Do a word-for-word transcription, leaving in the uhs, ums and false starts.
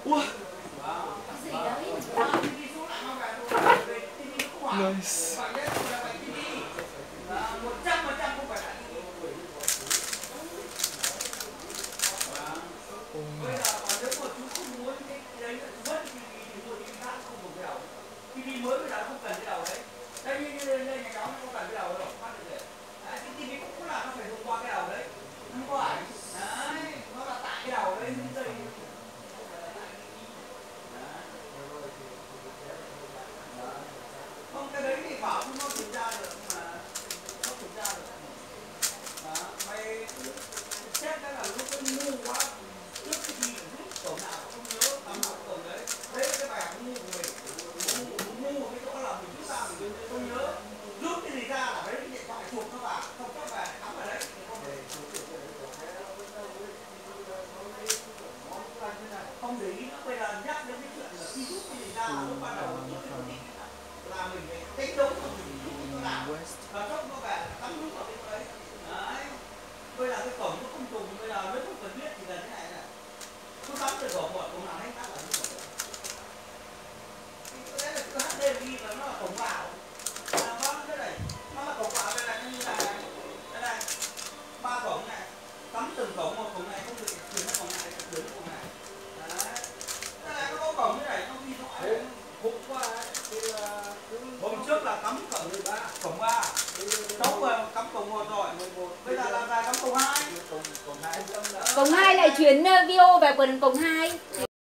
Ủa. Nice. Không, cái đấy thì bảo nó kiểm tra được mà nó kiểm tra được. Đó, mày xét cái là lúc cái ngu quá trước khi đi rút cổng nào không nhớ tắm nào cổng đấy. Đấy là cái bài học ngu của mình. Ngu, ngu cái chỗ là mình rút ra mình không nhớ. Rút cái gì ra là lấy cái điện thoại chụp nó vào, không cho về cắm vào đấy. Không để ý nữa, bây giờ nhắc đến cái chuyện là khi rút cái gì ra là lúc ban đầu mình chưa quyết định là mình phải đánh đấu của mình rút cái chỗ nào và chốc nó về cắm rút vào cái chỗ đấy. Đấy. Bây giờ cái cổng nó không trùng, bây giờ nếu không cần biết thì là thế này này. Cứ cắm từ cổng một cổng nào hết khác là rút vào. Cái đấy là cứ hát đê ghi là nó là cổng vào. À, có cái này, nó là cổng vào đây này, như này này. Đây này. Ba cổng này. Cắm từng cổng một cổng này không được chuyển sang cổng này, chuyển sang cổng này. Đấy. Đây này, có cổng như này, nó ghi rõ. Hôm qua ấy, thì là hôm trước là cắm cổng ba, cổng ba. Cháu vừa cắm cổng một rồi. Bây giờ là ra cắm cổng hai. Cổng hai lại chuyển video về quần cổng hai.